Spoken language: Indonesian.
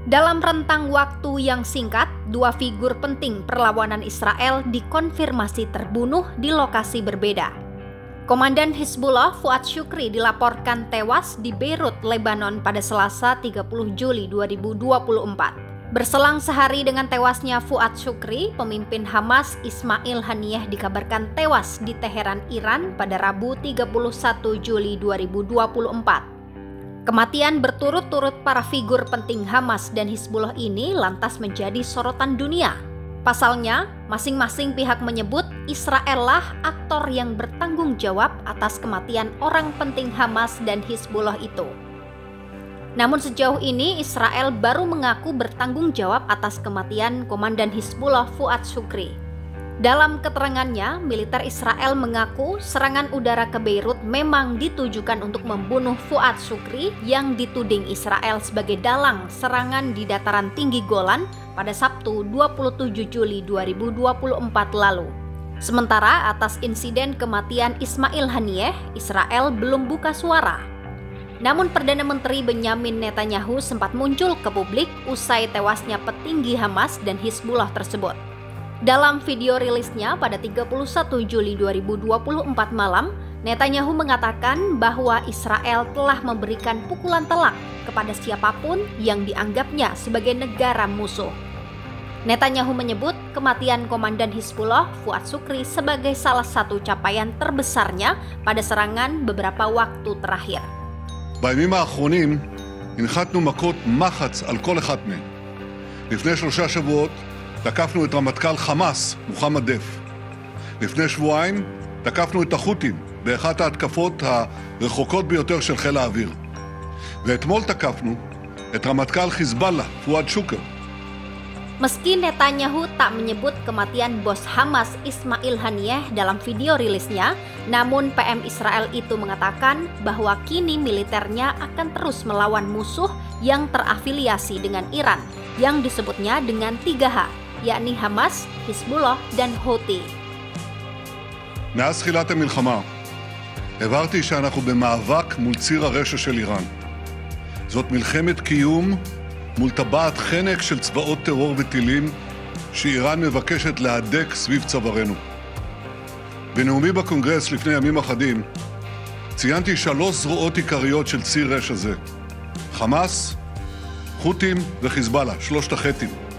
Dalam rentang waktu yang singkat, dua figur penting perlawanan Israel dikonfirmasi terbunuh di lokasi berbeda. Komandan Hizbullah Fuad Shukri dilaporkan tewas di Beirut, Lebanon pada Selasa 30 Juli 2024. Berselang sehari dengan tewasnya Fuad Shukri, pemimpin Hamas Ismail Haniyeh dikabarkan tewas di Teheran, Iran pada Rabu 31 Juli 2024. Kematian berturut-turut para figur penting Hamas dan Hizbullah ini lantas menjadi sorotan dunia. Pasalnya, masing-masing pihak menyebut Israel lah aktor yang bertanggung jawab atas kematian orang penting Hamas dan Hizbullah itu. Namun sejauh ini Israel baru mengaku bertanggung jawab atas kematian Komandan Hizbullah Fuad Shukri. Dalam keterangannya, militer Israel mengaku serangan udara ke Beirut memang ditujukan untuk membunuh Fuad Shukri yang dituding Israel sebagai dalang serangan di dataran tinggi Golan pada Sabtu 27 Juli 2024 lalu. Sementara atas insiden kematian Ismail Haniyeh, Israel belum buka suara. Namun Perdana Menteri Benyamin Netanyahu sempat muncul ke publik usai tewasnya petinggi Hamas dan Hizbullah tersebut. Dalam video rilisnya pada 31 Juli 2024 malam, Netanyahu mengatakan bahwa Israel telah memberikan pukulan telak kepada siapapun yang dianggapnya sebagai negara musuh. Netanyahu menyebut kematian Komandan Hizbullah Fuad Shukri sebagai salah satu capaian terbesarnya pada serangan beberapa waktu terakhir. בימים האחרונים הנחתנו מכות מחץ על כל אחד מהם. לפני 3 שבועות תקפנו את רמטכ"ל חמאס, מוחמד דף. לפני שבועיים תקפנו את החות'ים באחת ההתקפות הרחוקות ביותר של חיל האוויר. ואתמול תקפנו את רמטכ"ל חיזבאללה, פואד שוקר. Meski Netanyahu tak menyebut kematian bos Hamas Ismail Haniyeh dalam video rilisnya, namun PM Israel itu mengatakan bahwa kini militernya akan terus melawan musuh yang terafiliasi dengan Iran, yang disebutnya dengan 3H, yakni Hamas, Hizbullah, dan Houthi. מאז תחילת המלחמה הבהרתי שאנחנו במאבק מול ציר הרשע של איראן. זאת מלחמת קיום מול טבעת חנק של צבאות טרור וטילים שאיראן מבקשת להדק סביב צווארנו. בנאומי בקונגרס לפני ימים אחדים ציינתי 3 זרועות עיקריות של ציר רשע זה: חמאס, חות'ים וחיזבאללה, 3 הח"תים.